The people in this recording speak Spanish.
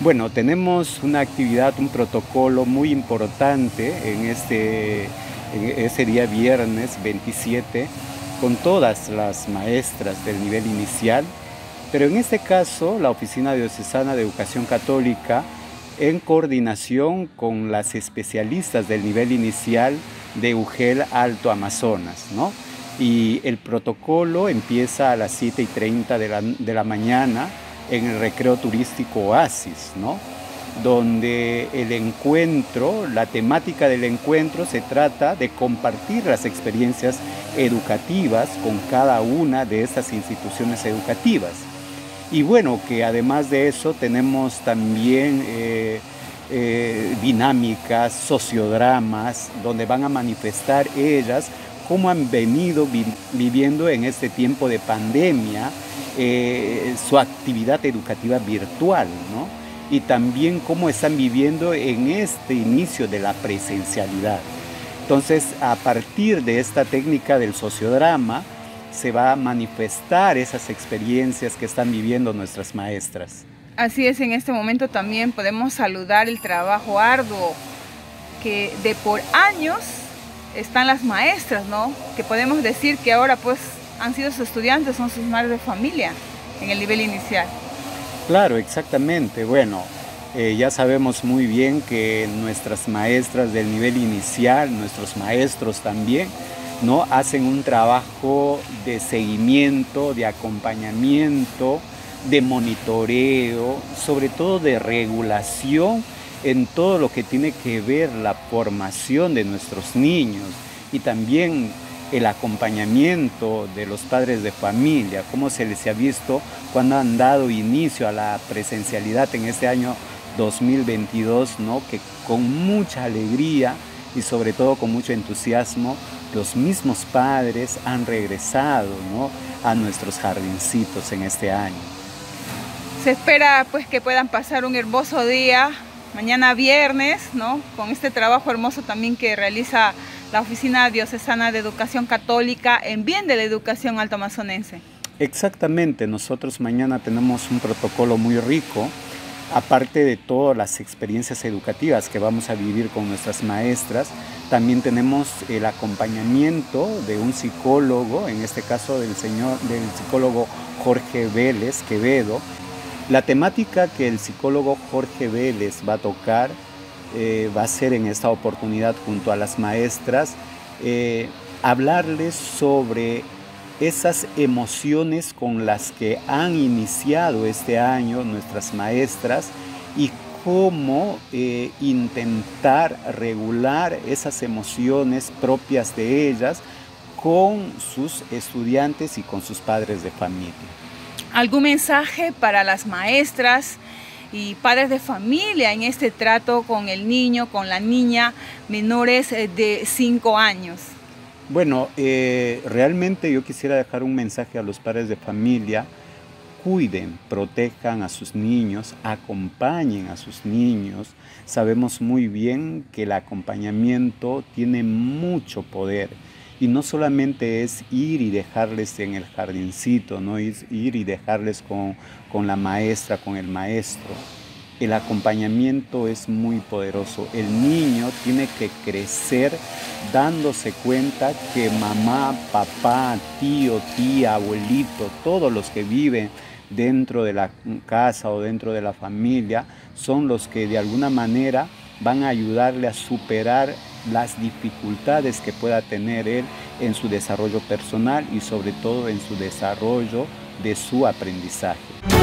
Bueno, tenemos una actividad, un protocolo muy importante en ese día viernes 27 con todas las maestras del nivel inicial, pero en este caso la Oficina Diocesana de Educación Católica, en coordinación con las especialistas del nivel inicial de UGEL Alto Amazonas, ¿no? Y el protocolo empieza a las 7:30 de la mañana en el recreo turístico Oasis, ¿no? Donde el encuentro, la temática del encuentro se trata de compartir las experiencias educativas con cada una de estas instituciones educativas. Y bueno, que además de eso tenemos también dinámicas, sociodramas, donde van a manifestar ellas cómo han venido viviendo en este tiempo de pandemia su actividad educativa virtual, ¿no? Y también cómo están viviendo en este inicio de la presencialidad. Entonces, a partir de esta técnica del sociodrama, se va a manifestar esas experiencias que están viviendo nuestras maestras. Así es, en este momento también podemos saludar el trabajo arduo que de por años están las maestras, ¿no? Que podemos decir que ahora pues han sido sus estudiantes, son sus madres de familia en el nivel inicial. Claro, exactamente. Bueno, ya sabemos muy bien que nuestras maestras del nivel inicial, nuestros maestros también, ¿no? Hacen un trabajo de seguimiento, de acompañamiento, de monitoreo, sobre todo de regulación en todo lo que tiene que ver la formación de nuestros niños y también el acompañamiento de los padres de familia, cómo se les ha visto cuando han dado inicio a la presencialidad en este año 2022, ¿no? Que con mucha alegría y sobre todo con mucho entusiasmo, los mismos padres han regresado, ¿no? A nuestros jardincitos en este año. Se espera pues que puedan pasar un hermoso día, mañana viernes, ¿no? Con este trabajo hermoso también que realiza la Oficina Diocesana de Educación Católica en bien de la educación altoamazonense. Exactamente, nosotros mañana tenemos un protocolo muy rico, aparte de todas las experiencias educativas que vamos a vivir con nuestras maestras. También tenemos el acompañamiento de un psicólogo, en este caso del psicólogo Jorge Vélez Quevedo. La temática que el psicólogo Jorge Vélez va a tocar va a ser en esta oportunidad junto a las maestras, hablarles sobre esas emociones con las que han iniciado este año nuestras maestras y cómo intentar regular esas emociones propias de ellas con sus estudiantes y con sus padres de familia. ¿Algún mensaje para las maestras y padres de familia en este trato con el niño, con la niña menores de 5 años? Bueno, realmente yo quisiera dejar un mensaje a los padres de familia: cuiden, protejan a sus niños, acompañen a sus niños. Sabemos muy bien que el acompañamiento tiene mucho poder y no solamente es ir y dejarles en el jardincito, no es ir y dejarles con la maestra, con el maestro. El acompañamiento es muy poderoso. El niño tiene que crecer dándose cuenta que mamá, papá, tío, tía, abuelito, todos los que viven dentro de la casa o dentro de la familia son los que de alguna manera van a ayudarle a superar las dificultades que pueda tener él en su desarrollo personal y sobre todo en su desarrollo de su aprendizaje.